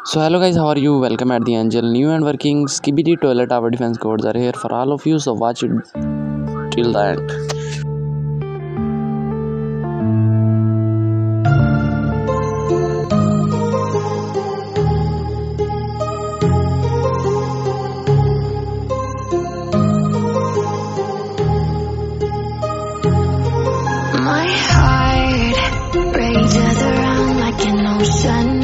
So hello guys, how are you? Welcome at the Angel. New and working Skibidi toilet tower defense codes are here for all of you. So watch it till the end. My heart rages around like an ocean.